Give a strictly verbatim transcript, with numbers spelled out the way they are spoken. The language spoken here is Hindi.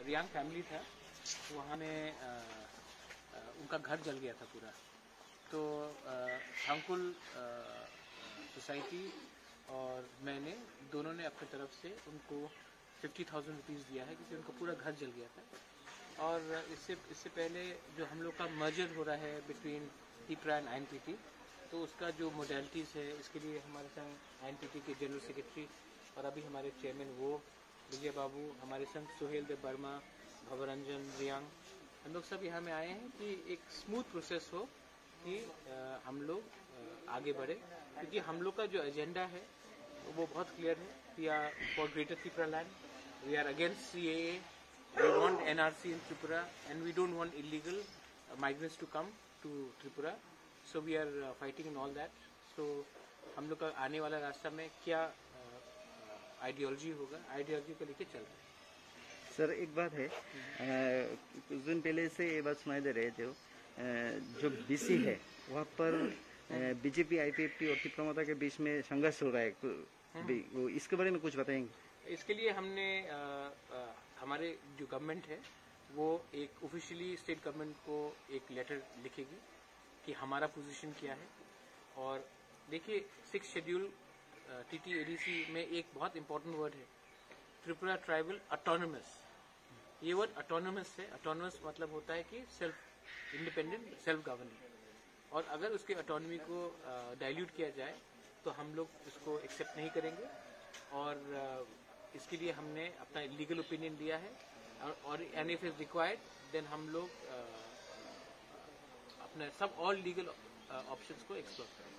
रियांग फैमिली था, वहाँ में आ, आ, उनका घर जल गया था पूरा। तो थांगकुल सोसाइटी और मैंने दोनों ने अपनी तरफ से उनको फिफ्टी थाउजेंड रुपीज़ दिया है, क्योंकि उनका पूरा घर जल गया था। और इससे इससे पहले जो हम लोग का मर्जर हो रहा है between Tripura and I N P T, तो उसका जो मोडेलिटीज़ है, इसके लिए हमारे संग आई एन पी टी के जनरल सेक्रेटरी और अभी हमारे चेयरमैन वो विजय बाबू, हमारे संग सुहेल देव वर्मा, भवरंजन, रियांग, हम लोग सब यहाँ में आए हैं कि एक स्मूथ प्रोसेस हो, कि आ, हम लोग आगे बढ़े, क्योंकि हम लोग का जो एजेंडा है वो बहुत क्लियर है। We are for greater Tripura land, we are against C A A, we want N R C in Tripura and we don't want illegal migrants to come to Tripura, so we are fighting in all that. So हम लोग का आने वाला रास्ता में क्या आइडियोलॉजी होगा, आइडियोलॉजी को लेके चल रहे हैं। सर एक बात है, कुछ दिन पहले से ये बात सुनाई दे रहे थे, जो बीसी है वहाँ पर BJP, I P F T और त्रिपुरा माता के बीच में संघर्ष हो रहा है, वो इसके बारे में कुछ बताएंगे? इसके लिए हमने आ, आ, हमारे जो गवर्नमेंट है वो एक ऑफिशियली स्टेट गवर्नमेंट को एक लेटर लिखेगी कि हमारा पोजीशन क्या है। और देखिए, six schedule T T A D C में एक बहुत इंपॉर्टेंट वर्ड है, त्रिपुरा ट्राइबल ऑटोनोमस। ये वर्ड ऑटोनोमस है। ऑटोनोमस मतलब होता है कि सेल्फ इंडिपेंडेंट, सेल्फ गवर्निंग। और अगर उसके ऑटोनॉमी को डाइल्यूट किया जाए तो हम लोग उसको एक्सेप्ट नहीं करेंगे। और uh, इसके लिए हमने अपना लीगल ओपिनियन दिया है, और and if is required then हम लोग uh, अपने सब ऑल लीगल ऑप्शंस को एक्सप्लोर करेंगे।